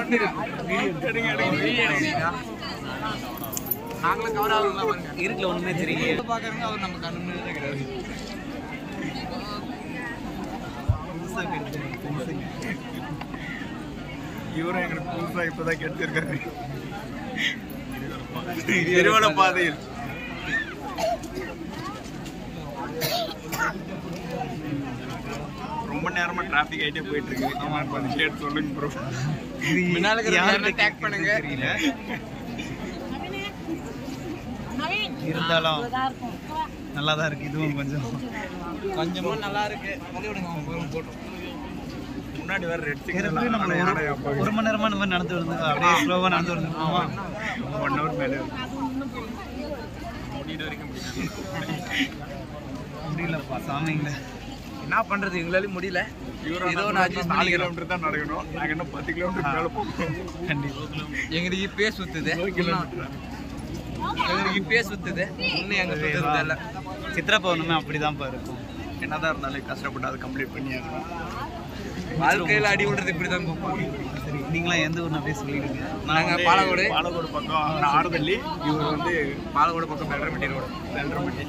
நாங்களும் கவர் ஆகலாம் பாருங்க. இருட்டில் ஒன்றுமே தெரியல பார்க்குறங்க. அவர் நம்ம கண்ணு முன்னாடி கிடையாது. இவரும் எங்களுக்கு புதுசாக இப்போதான் கிடைச்சிருக்காரு திருவண்ண பாதையில். ரொம்ப நேரமா டிராஃபிக் ஆகிட்டே போயிட்டு இருக்கு. ஆமாம் கேட்டு சொல்லுங்க ப்ரோ. முன்னால டேக் பண்ணுங்க. தெரியல இருந்தாலும் நல்லா தான் இருக்கு. இதுவும் கொஞ்சமா நல்லா இருக்கு. போட்டோம் முன்னாடி வேற ரெட் சிக்னல். ஒரு மணி நேரமா இந்த மாதிரி நடந்து வருது. அப்படியே ஸ்லோவா நடந்து வருது. 1 hour மேலே முடியலப்பா சாமிங்கள. என்ன பண்றது, எங்களால முடியல. ஏதோ 4 கிலோமீட்டர் தான் நடக்கணும். நாங்கள் என்ன 10 கிலோமீட்டர் மேலே போகிறோம். கண்டிப்பா எங்களுக்கு இப்பயே சுத்துது. எங்களுக்கு இப்பயே சுத்துது. இன்னும் எங்க சுத்துறது இல்லை. சித்ரா பௌர்ணமி அப்படிதான்ப்பா இருக்கும். என்னதான் இருந்தாலும் கஷ்டப்பட்டு அதை கம்ப்ளீட் பண்ணியாங்க. வாழ்க்கையில் அடி விடுறது இப்படிதான் போகும். சரி, நீங்களாம் எந்த ஊர்னு அப்படியே சொல்லிடுங்க. நாங்கள் பாலக்கோடு பக்கம் ஆறுதள்ளி. இவர் வந்து பாலக்கோடு பக்கம் பெல்ரம்பட்டி ரோடு. பெல்ரம்பட்டி.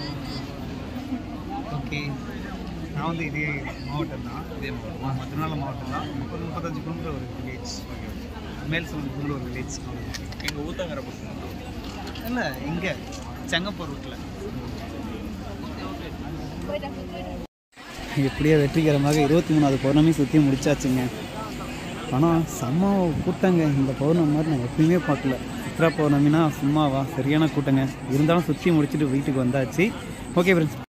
ஓகே, நான் வந்து இதே மாவட்டம் தான். இதே மாவட்டம் திருவண்ணாமலை மாவட்டம் தான். ஒரு 35 கிலோமீட்டர் ஒரு வில்லேஜ். மேல் சொல்லுக்குள்ள ஒரு வில்லேஜ். எங்கள் ஊத்தங்கரை பக்கம் இல்லை, இங்கே செங்கப்பூர் ரூட்டில். எப்படியோ வெற்றிகரமாக 23வது பௌர்ணமி சுற்றி முடிச்சாச்சுங்க. ஆனால் செம்ம கூட்டங்க. இந்த பௌர்ணமி மாதிரி நான் எப்பயுமே பார்க்கல. சித்ரா பௌர்ணமினா சும்மாவா, சரியான கூட்டங்க. இருந்தாலும் சுற்றி முடிச்சுட்டு வீட்டுக்கு வந்தாச்சு. Okay friends.